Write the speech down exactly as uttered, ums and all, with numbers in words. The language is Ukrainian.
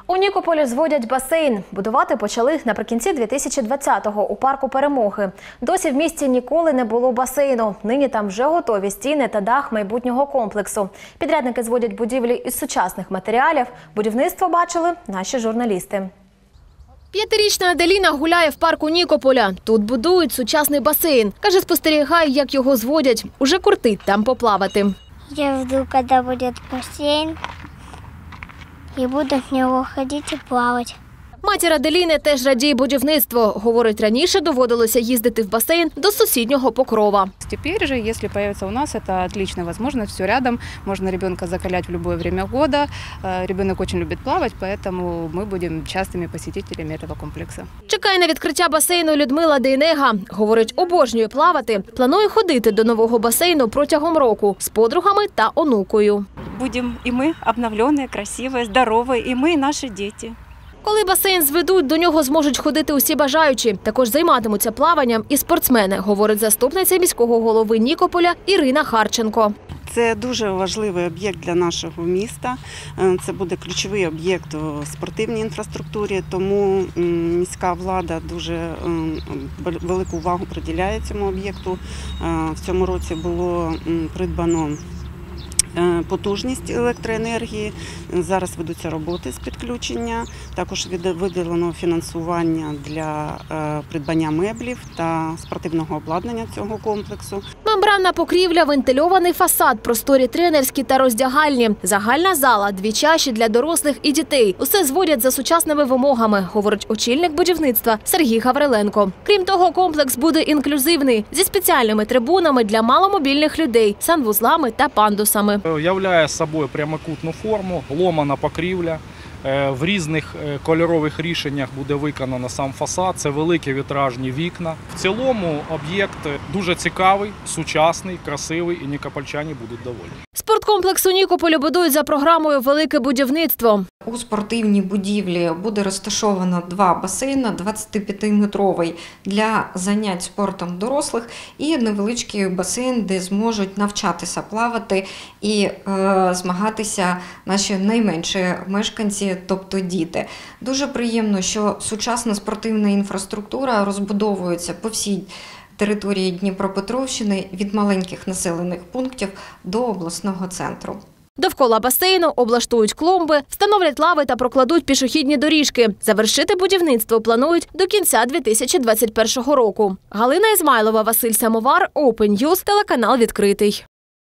У Нікополі зводять басейн. Будувати почали наприкінці дві тисячі двадцятого у парку Перемоги. Досі в місті ніколи не було басейну. Нині там вже готові стіни та дах майбутнього комплексу. Підрядники зводять будівлі із сучасних матеріалів. Будівництво бачили наші журналісти. П'ятирічна Аделіна гуляє в парку Нікополя. Тут будують сучасний басейн. Каже, спостерігає, як його зводять. Уже кортить там поплавати. Я жду, коли буде басейн. І буду в нього ходити і плавати. Матір Аделіни теж радіє будівництво. Говорить, раніше доводилося їздити в басейн до сусіднього Покрова. Теперь же, если появится у нас, это отличная возможность, все рядом, можно ребенка закалять в любое время года. Ребенок очень любит плавать, поэтому мы будем частыми посетителями этого комплекса. Чекає на відкриття басейну Людмила Дейнега. Говорить, обожнює плавати. Планує ходити до нового басейну протягом року з подругами та онукою. Будем и мы обновленные, красивые, здоровые, и мы, и наши дети. Коли басейн зведуть, до нього зможуть ходити усі бажаючі. Також займатимуться плаванням і спортсмени, говорить заступниця міського голови Нікополя Ірина Харченко. Це дуже важливий об'єкт для нашого міста. Це буде ключовий об'єкт у спортивній інфраструктурі, тому міська влада дуже велику увагу приділяє цьому об'єкту. В цьому році було придбано потужність електроенергії, зараз ведуться роботи з підключення, також виділено фінансування для придбання меблів та спортивного обладнання цього комплексу. Мембранна покрівля, вентильований фасад, просторі тренерські та роздягальні, загальна зала, дві чаші для дорослих і дітей. Усе зводять за сучасними вимогами, говорить очільник будівництва Сергій Гавриленко. Крім того, комплекс буде інклюзивний, зі спеціальними трибунами для маломобільних людей, санвузлами та пандусами. Являє собою прямокутну форму, ломана покрівля. В різних кольорових рішеннях буде виконано сам фасад. Це великі вітражні вікна. В цілому об'єкт дуже цікавий, сучасний, красивий і нікопольчані будуть довольні. Спорткомплекс у Нікополі будують за програмою «Велике будівництво». У спортивній будівлі буде розташовано два басейни, двадцятип'ятиметровий для занять спортом дорослих і невеличкий басейн, де зможуть навчатися плавати і е, змагатися наші найменші мешканці, тобто діти. Дуже приємно, що сучасна спортивна інфраструктура розбудовується по всій території Дніпропетровщини від маленьких населених пунктів до обласного центру. Довкола басейну облаштують клумби, встановлять лави та прокладуть пішохідні доріжки. Завершити будівництво планують до кінця дві тисячі двадцять першого року. Галина Ізмайлова, Василь Самовар, Open News, телеканал «Відкритий».